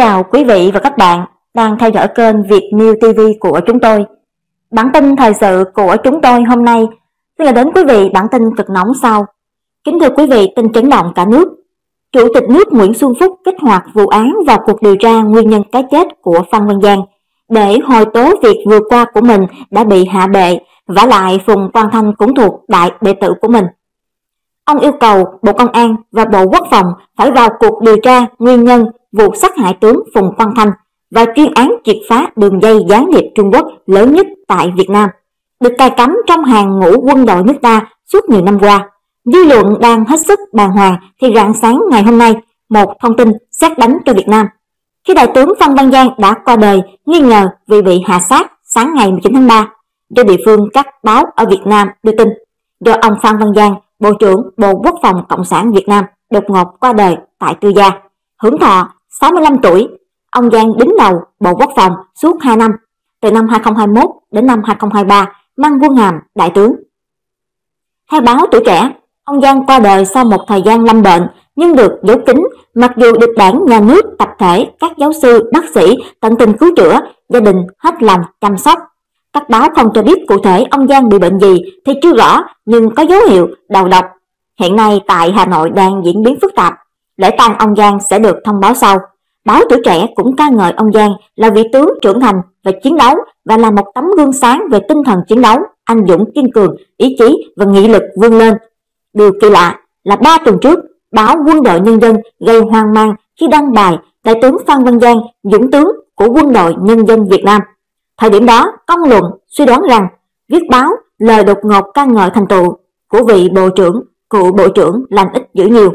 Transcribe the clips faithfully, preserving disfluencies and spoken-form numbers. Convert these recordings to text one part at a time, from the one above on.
chào quý vị và các bạn đang theo dõi kênh Việt News ti vi của chúng tôi. Bản tin thời sự của chúng tôi hôm nay xin gửi đến quý vị bản tin cực nóng sau. Kính thưa quý vị, tin chấn động cả nước. Chủ tịch nước Nguyễn Xuân Phúc kích hoạt vụ án vào cuộc điều tra nguyên nhân cái chết của Phan Văn Giang để hồi tố việc vừa qua của mình đã bị hạ bệ, vả lại Phùng Quang Thanh cũng thuộc đại đệ tử của mình. Ông yêu cầu Bộ Công an và Bộ Quốc phòng phải vào cuộc điều tra nguyên nhân vụ sát hại tướng Phùng Quang Thanh và chuyên án triệt phá đường dây gián điệp Trung Quốc lớn nhất tại Việt Nam, được cài cắm trong hàng ngũ quân đội nước ta suốt nhiều năm qua. Dư luận đang hết sức bàng hoàng thì rạng sáng ngày hôm nay, một thông tin sét đánh cho Việt Nam. Khi đại tướng Phan Văn Giang đã qua đời nghi ngờ vì bị hạ sát sáng ngày mười chín tháng ba, do địa phương các báo ở Việt Nam đưa tin, do ông Phan Văn Giang, Bộ trưởng Bộ Quốc phòng Cộng sản Việt Nam đột ngột qua đời tại Tư Gia, hưởng thọ sáu mươi lăm tuổi. Ông Giang đứng đầu Bộ Quốc phòng suốt hai năm, từ năm hai nghìn không trăm hai mươi mốt đến năm hai nghìn không trăm hai mươi ba, mang quân hàm đại tướng. Theo báo Tuổi Trẻ, ông Giang qua đời sau một thời gian lâm bệnh nhưng được giấu kín, mặc dù được Đảng, Nhà nước, tập thể, các giáo sư, bác sĩ tận tình cứu chữa, gia đình hết lòng chăm sóc. Các báo không cho biết cụ thể ông Giang bị bệnh gì thì chưa rõ, nhưng có dấu hiệu đầu độc. Hiện nay tại Hà Nội đang diễn biến phức tạp. Lễ tang ông Giang sẽ được thông báo sau. Báo Tuổi Trẻ cũng ca ngợi ông Giang là vị tướng trưởng thành về chiến đấu và là một tấm gương sáng về tinh thần chiến đấu, anh dũng kiên cường, ý chí và nghị lực vươn lên. Điều kỳ lạ là ba tuần trước, báo Quân đội Nhân dân gây hoang mang khi đăng bài đại tướng Phan Văn Giang, dũng tướng của Quân đội Nhân dân Việt Nam. Thời điểm đó, công luận suy đoán rằng viết báo lời đột ngột ca ngợi thành tựu của vị bộ trưởng, cựu bộ trưởng lành ít dữ nhiều.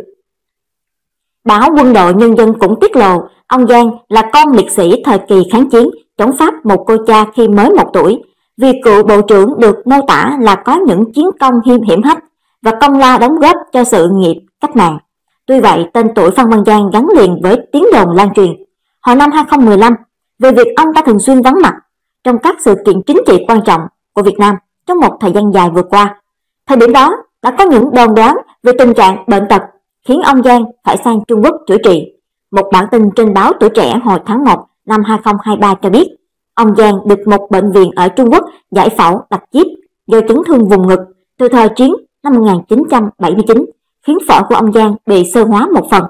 Báo Quân đội Nhân dân cũng tiết lộ ông Giang là con liệt sĩ thời kỳ kháng chiến chống Pháp một cô cha khi mới một tuổi. Vì cựu bộ trưởng được mô tả là có những chiến công hiểm hiểm hách và công lao đóng góp cho sự nghiệp cách mạng. Tuy vậy, tên tuổi Phan Văn Giang gắn liền với tiếng đồn lan truyền hồi năm hai nghìn không trăm mười lăm về việc ông ta thường xuyên vắng mặt trong các sự kiện chính trị quan trọng của Việt Nam trong một thời gian dài vừa qua. Thời điểm đó đã có những đồn đoán về tình trạng bệnh tật khiến ông Giang phải sang Trung Quốc chữa trị. Một bản tin trên báo Tuổi Trẻ hồi tháng một năm hai nghìn không trăm hai mươi ba cho biết ông Giang được một bệnh viện ở Trung Quốc giải phẫu đặt chip do chấn thương vùng ngực từ thời chiến năm một nghìn chín trăm bảy mươi chín, khiến phổi của ông Giang bị xơ hóa một phần.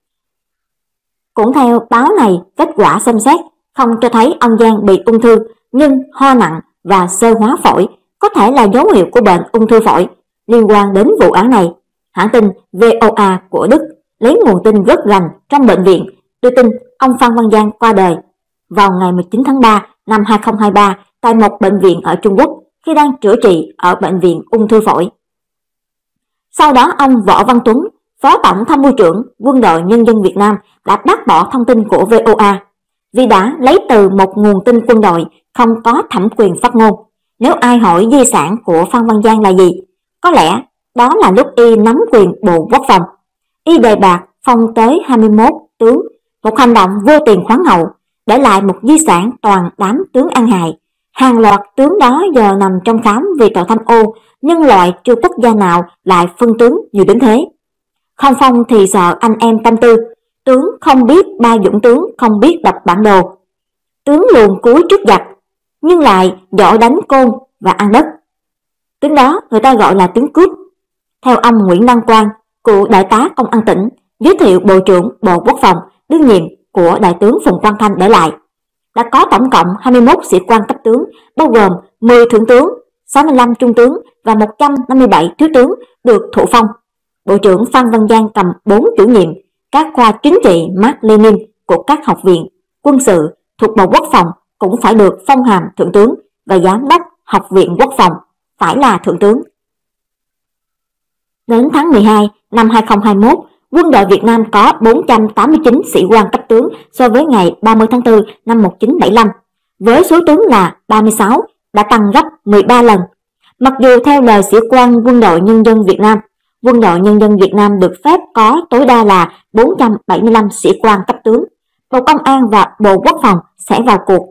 Cũng theo báo này, kết quả xem xét không cho thấy ông Giang bị ung thư, nhưng ho nặng và xơ hóa phổi có thể là dấu hiệu của bệnh ung thư phổi. Liên quan đến vụ án này, hãng tin vê o a của Đức lấy nguồn tin rất rành trong bệnh viện đưa tin ông Phan Văn Giang qua đời vào ngày mười chín tháng ba năm hai nghìn không trăm hai mươi ba tại một bệnh viện ở Trung Quốc khi đang chữa trị ở bệnh viện ung thư phổi. Sau đó, ông Võ Văn Tuấn, Phó Tổng Tham mưu trưởng Quân đội Nhân dân Việt Nam đã bác bỏ thông tin của vê o a vì đã lấy từ một nguồn tin quân đội không có thẩm quyền phát ngôn. Nếu ai hỏi di sản của Phan Văn Giang là gì, có lẽ đó là lúc y nắm quyền Bộ Quốc phòng. Y đề bạt phong tới hai mươi mốt tướng, một hành động vô tiền khoáng hậu, để lại một di sản toàn đám tướng ăn hại. Hàng loạt tướng đó giờ nằm trong khám vì tội tham ô, nhân loại chưa quốc gia nào lại phân tướng nhiều đến thế. Không phong thì sợ anh em tâm tư, tướng không biết ba dũng tướng không biết đọc bản đồ. Tướng luồn cuối trước giặc, nhưng lại giỏi đánh côn và ăn đất. Tướng đó người ta gọi là tướng cướp. Theo ông Nguyễn Đăng Quang, cựu đại tá công an tỉnh, giới thiệu Bộ trưởng Bộ Quốc phòng đương nhiệm của đại tướng Phùng Quang Thanh để lại, đã có tổng cộng hai mươi mốt sĩ quan cấp tướng, bao gồm mười thượng tướng, sáu mươi lăm trung tướng và một trăm năm mươi bảy thiếu tướng được thụ phong. Bộ trưởng Phan Văn Giang cầm bốn chủ nhiệm các khoa chính trị Mác Lênin của các học viện quân sự thuộc Bộ Quốc phòng cũng phải được phong hàm thượng tướng, và giám đốc Học viện Quốc phòng phải là thượng tướng. Đến tháng mười hai năm hai nghìn không trăm hai mươi mốt, quân đội Việt Nam có bốn trăm tám mươi chín sĩ quan cấp tướng so với ngày ba mươi tháng tư năm một nghìn chín trăm bảy mươi lăm, với số tướng là ba mươi sáu, đã tăng gấp mười ba lần. Mặc dù theo lời sĩ quan Quân đội Nhân dân Việt Nam, Quân đội Nhân dân Việt Nam được phép có tối đa là bốn trăm bảy mươi lăm sĩ quan cấp tướng, Bộ Công an và Bộ Quốc phòng sẽ vào cuộc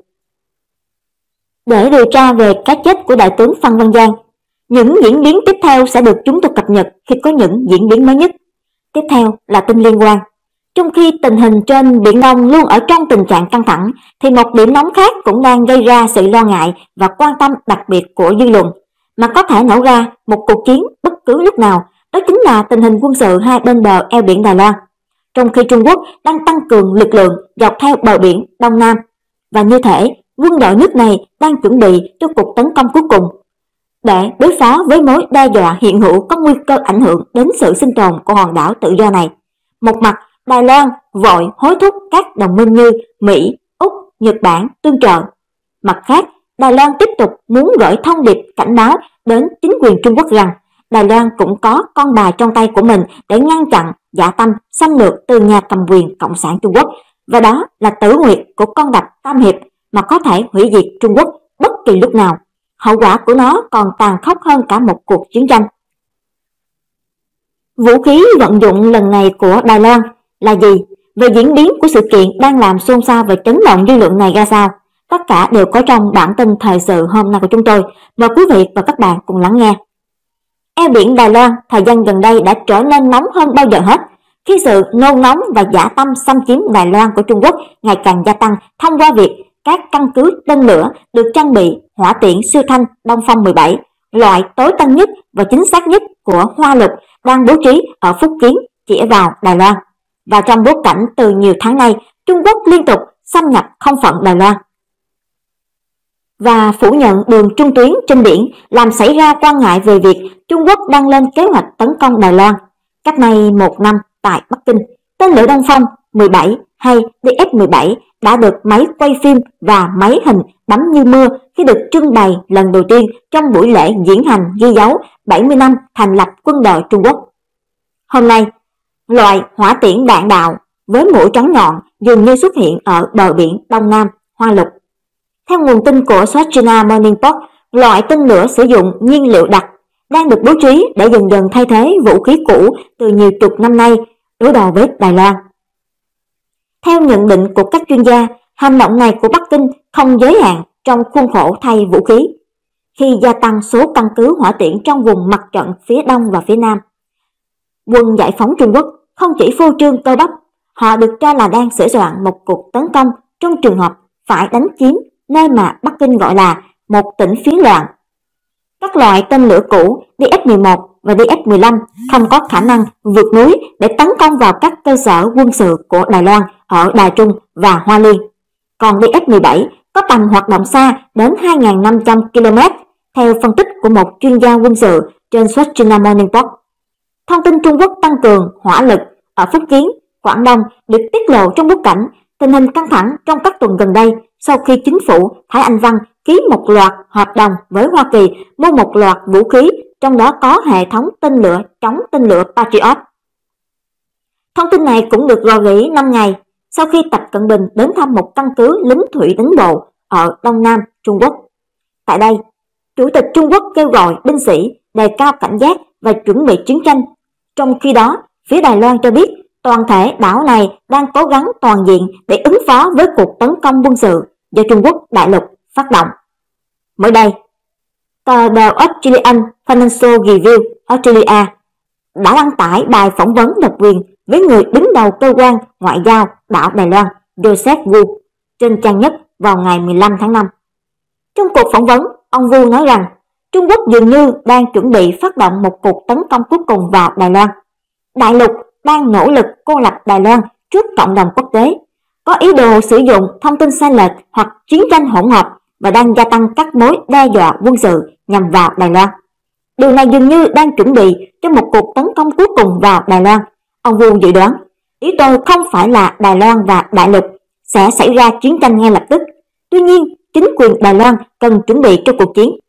để điều tra về cái chết của đại tướng Phan Văn Giang. Những diễn biến tiếp theo sẽ được chúng tôi cập nhật khi có những diễn biến mới nhất. Tiếp theo là tin liên quan. Trong khi tình hình trên Biển Đông luôn ở trong tình trạng căng thẳng, thì một điểm nóng khác cũng đang gây ra sự lo ngại và quan tâm đặc biệt của dư luận, mà có thể nổ ra một cuộc chiến bất cứ lúc nào, đó chính là tình hình quân sự hai bên bờ eo biển Đài Loan. Trong khi Trung Quốc đang tăng cường lực lượng dọc theo bờ biển Đông Nam, và như thể quân đội nước này đang chuẩn bị cho cuộc tấn công cuối cùng để đối phó với mối đe dọa hiện hữu có nguy cơ ảnh hưởng đến sự sinh tồn của hòn đảo tự do này. Một mặt, Đài Loan vội hối thúc các đồng minh như Mỹ, Úc, Nhật Bản tương trợ. Mặt khác, Đài Loan tiếp tục muốn gửi thông điệp cảnh báo đến chính quyền Trung Quốc rằng Đài Loan cũng có con bài trong tay của mình để ngăn chặn dã tâm xâm lược từ nhà cầm quyền Cộng sản Trung Quốc, và đó là tử nguyệt của con đập Tam Hiệp mà có thể hủy diệt Trung Quốc bất kỳ lúc nào. Hậu quả của nó còn tàn khốc hơn cả một cuộc chiến tranh. Vũ khí vận dụng lần này của Đài Loan là gì? Về diễn biến của sự kiện đang làm xôn xao và chấn động dư luận này ra sao? Tất cả đều có trong bản tin thời sự hôm nay của chúng tôi. Mời quý vị và các bạn cùng lắng nghe. Eo biển Đài Loan thời gian gần đây đã trở nên nóng hơn bao giờ hết, khi sự nôn nóng và dã tâm xâm chiếm Đài Loan của Trung Quốc ngày càng gia tăng thông qua việc các căn cứ tên lửa được trang bị hỏa tiễn siêu thanh Đông Phong mười bảy, loại tối tân nhất và chính xác nhất của Hoa Lục, đang bố trí ở Phúc Kiến chĩa vào Đài Loan. Và trong bối cảnh từ nhiều tháng nay, Trung Quốc liên tục xâm nhập không phận Đài Loan và phủ nhận đường trung tuyến trên biển, làm xảy ra quan ngại về việc Trung Quốc đang lên kế hoạch tấn công Đài Loan. Cách nay một năm tại Bắc Kinh, tên lửa Đông Phong mười bảy hay D F mười bảy đã được máy quay phim và máy hình bắn như mưa khi được trưng bày lần đầu tiên trong buổi lễ diễn hành ghi dấu bảy mươi năm thành lập quân đội Trung Quốc. Hôm nay, loại hỏa tiễn đạn đạo với mũi trắng nhọn dường như xuất hiện ở bờ biển Đông Nam Hoa Lục. Theo nguồn tin của South China Morning Post, loại tên lửa sử dụng nhiên liệu đặc đang được bố trí để dần dần thay thế vũ khí cũ từ nhiều chục năm nay đối đầu với Đài Loan. Theo nhận định của các chuyên gia, hành động này của Bắc Kinh không giới hạn trong khuôn khổ thay vũ khí. Khi gia tăng số căn cứ hỏa tiễn trong vùng mặt trận phía Đông và phía Nam, quân giải phóng Trung Quốc không chỉ phô trương cơ bắp, họ được cho là đang sửa soạn một cuộc tấn công trong trường hợp phải đánh chiếm nơi mà Bắc Kinh gọi là một tỉnh phiến loạn. Các loại tên lửa cũ D F mười một và D F mười lăm không có khả năng vượt núi để tấn công vào các cơ sở quân sự của Đài Loan ở Đài Trung và Hoa Liên. Còn D F mười bảy có tầm hoạt động xa đến hai nghìn năm trăm ki lô mét, theo phân tích của một chuyên gia quân sự trên South China Morning Post. Thông tin Trung Quốc tăng cường hỏa lực ở Phúc Kiến, Quảng Đông được tiết lộ trong bối cảnh tình hình căng thẳng trong các tuần gần đây sau khi chính phủ Thái Anh Văn ký một loạt hợp đồng với Hoa Kỳ mua một loạt vũ khí, trong đó có hệ thống tên lửa chống tên lửa Patriot. Thông tin này cũng được rò rỉ năm ngày sau khi Tập Cận Bình đến thăm một căn cứ lính thủy đánh bộ ở Đông Nam Trung Quốc. Tại đây, Chủ tịch Trung Quốc kêu gọi binh sĩ đề cao cảnh giác và chuẩn bị chiến tranh. Trong khi đó, phía Đài Loan cho biết toàn thể đảo này đang cố gắng toàn diện để ứng phó với cuộc tấn công quân sự do Trung Quốc đại lục phát động. Mới đây, tờ The Australian Financial Review Australia đã đăng tải bài phỏng vấn độc quyền với người đứng đầu cơ quan ngoại giao đảo Đài Loan Joseph Wu trên trang nhất vào ngày mười lăm tháng năm. Trong cuộc phỏng vấn, ông Wu nói rằng Trung Quốc dường như đang chuẩn bị phát động một cuộc tấn công cuối cùng vào Đài Loan. Đại lục đang nỗ lực cô lập Đài Loan trước cộng đồng quốc tế, có ý đồ sử dụng thông tin sai lệch hoặc chiến tranh hỗn hợp và đang gia tăng các mối đe dọa quân sự nhằm vào Đài Loan. Điều này dường như đang chuẩn bị cho một cuộc tấn công cuối cùng vào Đài Loan. Ông Wu dự đoán, ý tôi không phải là Đài Loan và đại lục sẽ xảy ra chiến tranh ngay lập tức. Tuy nhiên, chính quyền Đài Loan cần chuẩn bị cho cuộc chiến.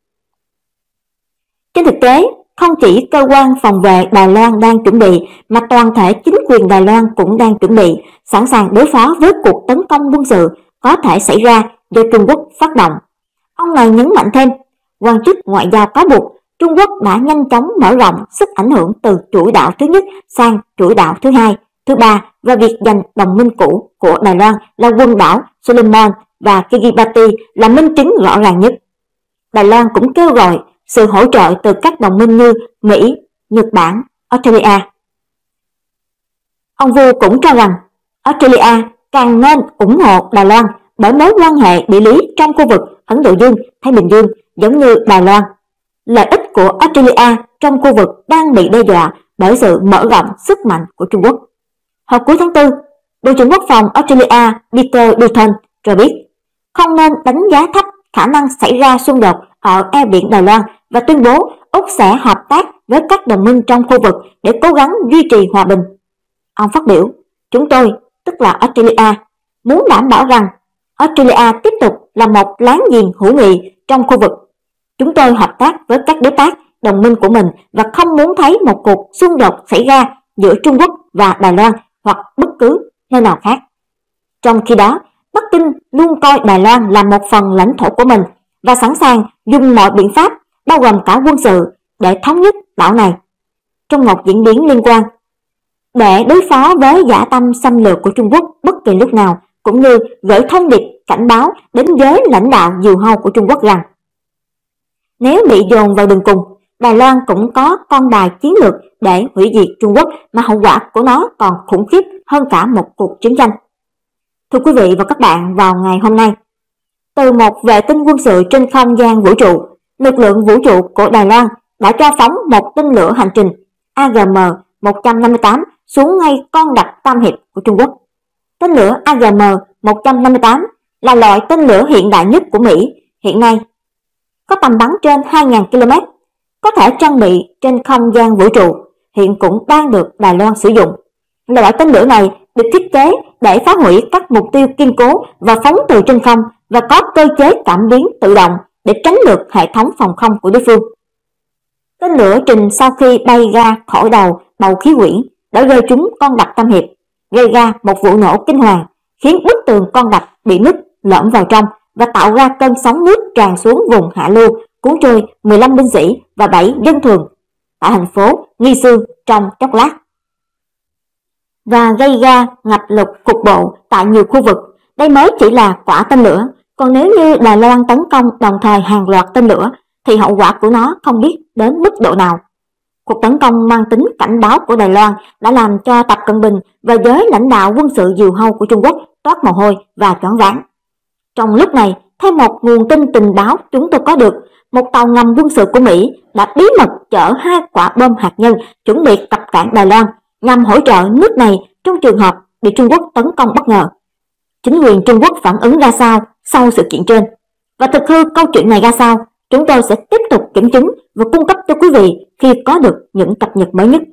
Trên thực tế, không chỉ cơ quan phòng vệ Đài Loan đang chuẩn bị, mà toàn thể chính quyền Đài Loan cũng đang chuẩn bị, sẵn sàng đối phó với cuộc tấn công quân sự có thể xảy ra do Trung Quốc phát động. Ông này nhấn mạnh thêm, quan chức ngoại giao cáo buộc Trung Quốc đã nhanh chóng mở rộng sức ảnh hưởng từ chuỗi đảo thứ nhất sang chuỗi đảo thứ hai, thứ ba, và việc giành đồng minh cũ của Đài Loan là quần đảo Solomon và Kiribati là minh chứng rõ ràng nhất. Đài Loan cũng kêu gọi sự hỗ trợ từ các đồng minh như Mỹ, Nhật Bản, Australia. Ông Vu cũng cho rằng Australia càng nên ủng hộ Đài Loan bởi mối quan hệ địa lý trong khu vực Ấn Độ Dương, Thái Bình Dương giống như Đài Loan. Lợi ích của Australia trong khu vực đang bị đe dọa bởi sự mở rộng sức mạnh của Trung Quốc. Hồi cuối tháng tư, Bộ trưởng Quốc phòng Australia Peter Dutton cho biết không nên đánh giá thấp khả năng xảy ra xung đột ở eo biển Đài Loan và tuyên bố Úc sẽ hợp tác với các đồng minh trong khu vực để cố gắng duy trì hòa bình. Ông phát biểu, chúng tôi, tức là Australia, muốn đảm bảo rằng Australia tiếp tục là một láng giềng hữu nghị trong khu vực. Chúng tôi hợp tác với các đối tác, đồng minh của mình và không muốn thấy một cuộc xung đột xảy ra giữa Trung Quốc và Đài Loan hoặc bất cứ nơi nào khác. Trong khi đó, Bắc Kinh luôn coi Đài Loan là một phần lãnh thổ của mình và sẵn sàng dùng mọi biện pháp, bao gồm cả quân sự, để thống nhất đảo này. Trong một diễn biến liên quan, để đối phó với dã tâm xâm lược của Trung Quốc bất kỳ lúc nào, cũng như gửi thông điệp cảnh báo đến giới lãnh đạo diều hâu của Trung Quốc rằng nếu bị dồn vào đường cùng, Đài Loan cũng có con bài chiến lược để hủy diệt Trung Quốc mà hậu quả của nó còn khủng khiếp hơn cả một cuộc chiến tranh. Thưa quý vị và các bạn, vào ngày hôm nay, từ một vệ tinh quân sự trên không gian vũ trụ, lực lượng vũ trụ của Đài Loan đã cho phóng một tên lửa hành trình A G M một trăm năm mươi tám xuống ngay con đập Tam Hiệp của Trung Quốc. Tên lửa A G M một trăm năm mươi tám là loại tên lửa hiện đại nhất của Mỹ hiện nay, có tầm bắn trên hai nghìn ki lô mét, có thể trang bị trên không gian vũ trụ, hiện cũng đang được Đài Loan sử dụng. Loại tên lửa này được thiết kế để phá hủy các mục tiêu kiên cố và phóng từ trên không và có cơ chế cảm biến tự động để tránh được hệ thống phòng không của đối phương. Tên lửa trình sau khi bay ra khỏi đầu bầu khí quyển đã rơi trúng con đập Tam Hiệp, gây ra một vụ nổ kinh hoàng, khiến bức tường con đập bị nứt lõm vào trong và tạo ra cơn sóng nước tràn xuống vùng hạ lưu, cuốn trôi mười lăm binh sĩ và bảy dân thường tại thành phố Nghi Sương trong chốc lát, và gây ra ngập lụt cục bộ tại nhiều khu vực. Đây mới chỉ là quả tên lửa, còn nếu như Đài Loan tấn công đồng thời hàng loạt tên lửa thì hậu quả của nó không biết đến mức độ nào. Cuộc tấn công mang tính cảnh báo của Đài Loan đã làm cho Tập Cận Bình và giới lãnh đạo quân sự diều hâu của Trung Quốc toát mồ hôi và choáng váng. Trong lúc này, theo một nguồn tin tình báo chúng tôi có được, một tàu ngầm quân sự của Mỹ đã bí mật chở hai quả bom hạt nhân chuẩn bị cập cảng Đài Loan nhằm hỗ trợ nước này trong trường hợp bị Trung Quốc tấn công bất ngờ. Chính quyền Trung Quốc phản ứng ra sao sau sự kiện trên, và thực hư câu chuyện này ra sao, chúng tôi sẽ tiếp tục kiểm chứng và cung cấp cho quý vị khi có được những cập nhật mới nhất.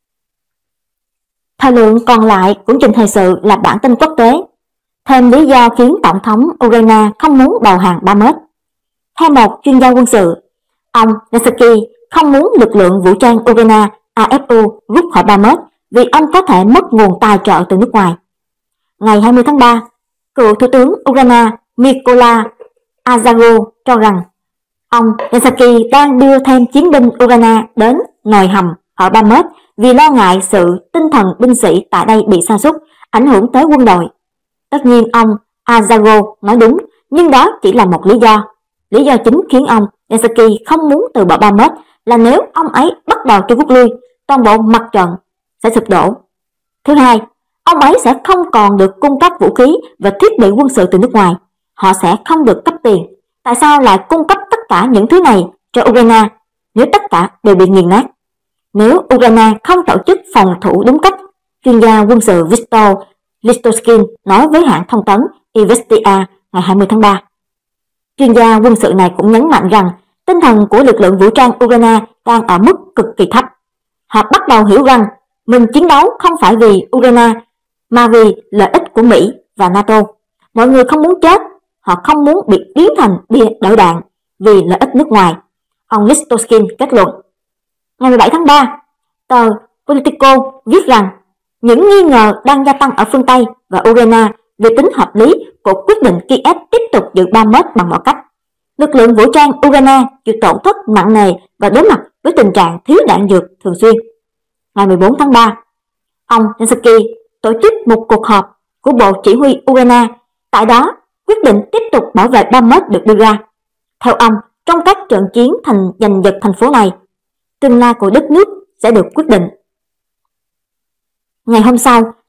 Thời lượng còn lại của chương trình thời sự là bản tin quốc tế. Thêm lý do khiến Tổng thống Ukraine không muốn đầu hàng ba mét. Theo một chuyên gia quân sự, ông Zelensky không muốn lực lượng vũ trang Ukraine A F U rút khỏi ba mét vì ông có thể mất nguồn tài trợ từ nước ngoài. Ngày hai mươi tháng ba, cựu Thủ tướng Ukraine Mykola Azarov cho rằng ông Zelensky đang đưa thêm chiến binh Ukraine đến nồi hầm ở ba mét vì lo ngại sự tinh thần binh sĩ tại đây bị sa sút, ảnh hưởng tới quân đội. Tất nhiên ông Azarov nói đúng, nhưng đó chỉ là một lý do. Lý do chính khiến ông Zelensky không muốn từ bỏ ba mét là nếu ông ấy bắt đầu cho rút lui, toàn bộ mặt trận sẽ sụp đổ. Thứ hai, ông ấy sẽ không còn được cung cấp vũ khí và thiết bị quân sự từ nước ngoài. Họ sẽ không được cấp tiền. Tại sao lại cung cấp tất cả những thứ này cho Ukraine nếu tất cả đều bị nghiền nát? Nếu Ukraine không tổ chức phòng thủ đúng cách, chuyên gia quân sự Viktor Listoskin nói với hãng thông tấn Izvestia ngày hai mươi tháng ba. Chuyên gia quân sự này cũng nhấn mạnh rằng tinh thần của lực lượng vũ trang Ukraine đang ở mức cực kỳ thấp. Họ bắt đầu hiểu rằng mình chiến đấu không phải vì Ukraine mà vì lợi ích của Mỹ và NATO. Mọi người không muốn chết, họ không muốn bị biến thành bia đỡ đạn vì lợi ích nước ngoài, ông Listoskin kết luận. Ngày mười bảy tháng ba, tờ Politico viết rằng những nghi ngờ đang gia tăng ở phương Tây và Ukraine về tính hợp lý của quyết định Kiev tiếp tục giữ ba mét bằng mọi cách. Lực lượng vũ trang Ukraine chịu tổn thất nặng nề và đối mặt với tình trạng thiếu đạn dược thường xuyên. Ngày mười bốn tháng ba, ông Zelensky tổ chức một cuộc họp của Bộ Chỉ huy Ukraine. Tại đó, quyết định tiếp tục bảo vệ ba mét được đưa ra. Theo ông, trong các trận chiến thành giành giật thành phố này, tương lai của đất nước sẽ được quyết định. Ngày hôm sau,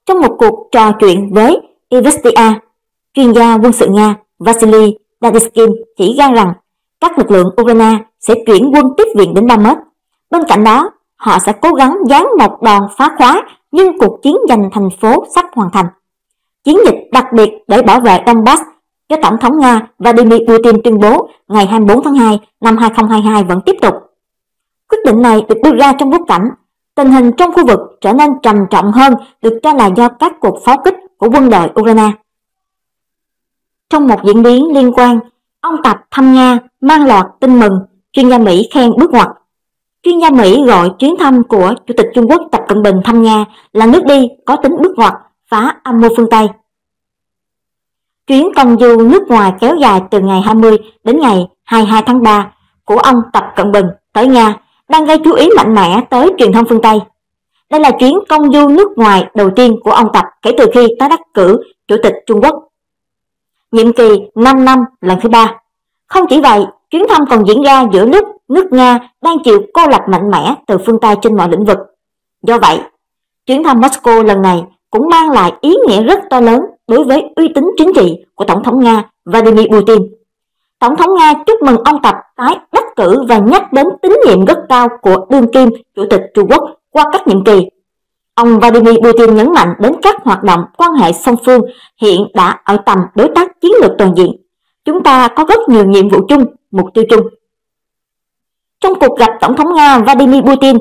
Trong một cuộc trò chuyện với Izvestia, chuyên gia quân sự Nga Vasily Dadiskin chỉ ra rằng các lực lượng Ukraine sẽ chuyển quân tiếp viện đến Bakhmut. Bên cạnh đó, họ sẽ cố gắng giáng một đòn phá khóa nhưng cuộc chiến giành thành phố sắp hoàn thành. Chiến dịch đặc biệt để bảo vệ Donbass do Tổng thống Nga Vladimir Putin tuyên bố ngày hai mươi bốn tháng hai năm hai nghìn không trăm hai mươi hai vẫn tiếp tục. Quyết định này được đưa ra trong bối cảnh tình hình trong khu vực trở nên trầm trọng hơn, được cho là do các cuộc pháo kích của quân đội Ukraine. Trong một diễn biến liên quan, ông Tập thăm Nga mang loạt tin mừng, chuyên gia Mỹ khen bước ngoặt. Chuyên gia Mỹ gọi chuyến thăm của Chủ tịch Trung Quốc Tập Cận Bình thăm Nga là nước đi có tính bước ngoặt, phá âm mưu phương Tây. Chuyến công du nước ngoài kéo dài từ ngày hai mươi đến ngày hai mươi hai tháng ba của ông Tập Cận Bình tới Nga đang gây chú ý mạnh mẽ tới truyền thông phương Tây. Đây là chuyến công du nước ngoài đầu tiên của ông Tập kể từ khi tái đắc cử Chủ tịch Trung Quốc. Nhiệm kỳ năm năm lần thứ ba. Không chỉ vậy, chuyến thăm còn diễn ra giữa lúc nước Nga đang chịu cô lập mạnh mẽ từ phương Tây trên mọi lĩnh vực. Do vậy, chuyến thăm Moscow lần này cũng mang lại ý nghĩa rất to lớn đối với uy tín chính trị của Tổng thống Nga Vladimir Putin. Tổng thống Nga chúc mừng ông Tập tái đắc cử và nhắc đến tín nhiệm rất cao của đương kim Chủ tịch Trung Quốc qua các nhiệm kỳ. Ông Vladimir Putin nhấn mạnh đến các hoạt động quan hệ song phương hiện đã ở tầm đối tác chiến lược toàn diện. Chúng ta có rất nhiều nhiệm vụ chung, mục tiêu chung. Trong cuộc gặp Tổng thống Nga Vladimir Putin,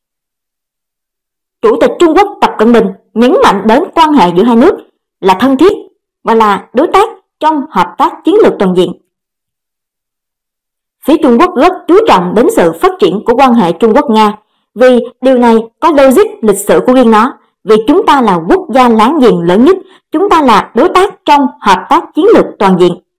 Chủ tịch Trung Quốc Tập Cận Bình nhấn mạnh đến quan hệ giữa hai nước là thân thiết và là đối tác trong hợp tác chiến lược toàn diện. Phía Trung Quốc rất chú trọng đến sự phát triển của quan hệ Trung Quốc-Nga, vì điều này có logic lịch sử của riêng nó, vì chúng ta là quốc gia láng giềng lớn nhất, chúng ta là đối tác trong hợp tác chiến lược toàn diện.